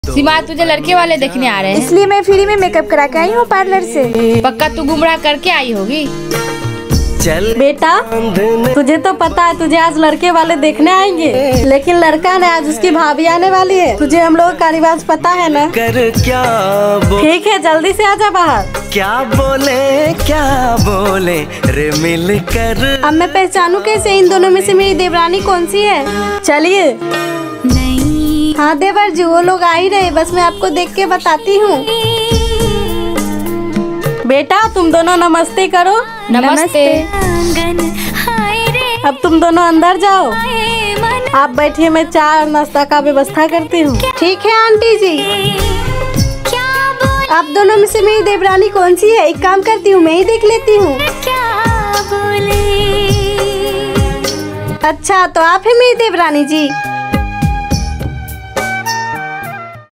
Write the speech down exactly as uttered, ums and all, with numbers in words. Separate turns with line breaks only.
सीमा, तुझे लड़के वाले देखने आ रहे हैं,
इसलिए मैं फ्री में मेकअप करा के आई हूँ पार्लर से।
पक्का तू गुमराह करके आई होगी।
चल
बेटा, तुझे तो पता है तुझे आज लड़के वाले देखने आएंगे, लेकिन लड़का ने आज उसकी भाभी आने वाली है। तुझे हम लोग का रिवाज पता है ना?
कर क्या
ठीक है, जल्दी से आजा बाहर।
क्या बोले क्या बोले रे मिल कर।
अब मैं पहचानूं कैसे इन दोनों में से मेरी देवरानी कौन सी है?
चलिए।
हाँ देवर जी, वो लोग आ ही रहे, बस मैं आपको देख के बताती हूँ।
बेटा, तुम दोनों नमस्ते करो।
नमस्ते।
अब तुम दोनों अंदर जाओ, आप बैठिए, मैं चाय और नाश्ता का व्यवस्था करती हूँ।
ठीक है आंटी जी। आप दोनों में से मेरी देवरानी कौन सी है? एक काम करती हूँ, मैं ही देख लेती हूँ। अच्छा, तो आप है मेरी देवरानी जी।